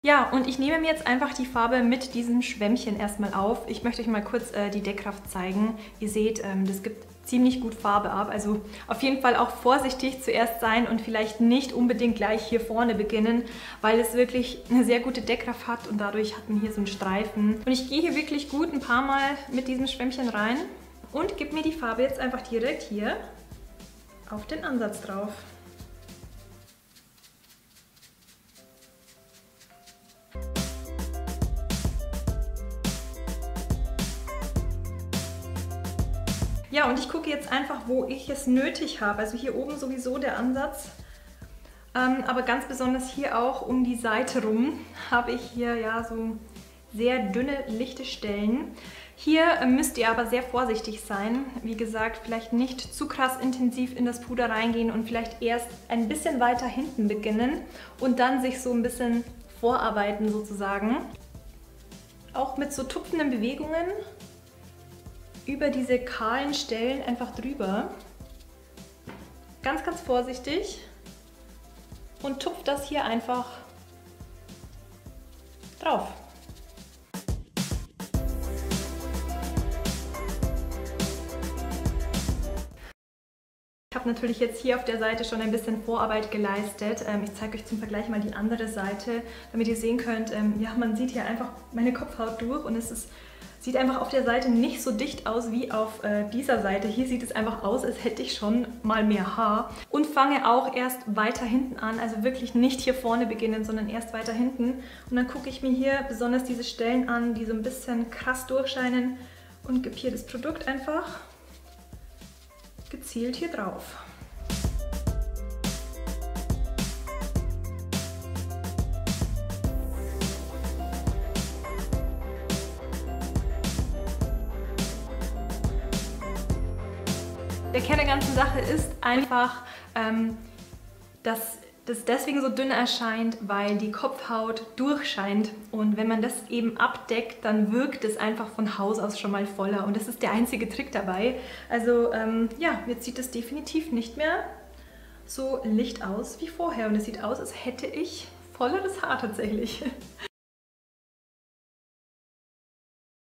Ja, und ich nehme mir jetzt einfach die Farbe mit diesem Schwämmchen erstmal auf. Ich möchte euch mal kurz die Deckkraft zeigen. Ihr seht, das gibt ziemlich gut Farbe ab. Also auf jeden Fall auch vorsichtig zuerst sein und vielleicht nicht unbedingt gleich hier vorne beginnen, weil es wirklich eine sehr gute Deckkraft hat und dadurch hat man hier so einen Streifen. Und ich gehe hier wirklich gut ein paar Mal mit diesem Schwämmchen rein und gebe mir die Farbe jetzt einfach direkt hier auf den Ansatz drauf. Ja, und ich gucke jetzt einfach, wo ich es nötig habe. Also hier oben sowieso der Ansatz, aber ganz besonders hier auch um die Seite rum habe ich hier ja so sehr dünne, lichte Stellen. Hier müsst ihr aber sehr vorsichtig sein. Wie gesagt, vielleicht nicht zu krass intensiv in das Puder reingehen und vielleicht erst ein bisschen weiter hinten beginnen und dann sich so ein bisschen vorarbeiten sozusagen. Auch mit so tupfenden Bewegungen über diese kahlen Stellen einfach drüber. Ganz, ganz vorsichtig und tupft das hier einfach drauf. Ich habe natürlich jetzt hier auf der Seite schon ein bisschen Vorarbeit geleistet. Ich zeige euch zum Vergleich mal die andere Seite, damit ihr sehen könnt, ja, man sieht hier einfach meine Kopfhaut durch und sieht einfach auf der Seite nicht so dicht aus wie auf dieser Seite. Hier sieht es einfach aus, als hätte ich schon mal mehr Haar. Und fange auch erst weiter hinten an, also wirklich nicht hier vorne beginnen, sondern erst weiter hinten. Und dann gucke ich mir hier besonders diese Stellen an, die so ein bisschen krass durchscheinen und gebe hier das Produkt einfach gezielt hier drauf. Der Kern der ganzen Sache ist einfach, dass das deswegen so dünn erscheint, weil die Kopfhaut durchscheint und wenn man das eben abdeckt, dann wirkt es einfach von Haus aus schon mal voller und das ist der einzige Trick dabei. Also ja, jetzt sieht es definitiv nicht mehr so licht aus wie vorher und es sieht aus, als hätte ich volleres Haar tatsächlich.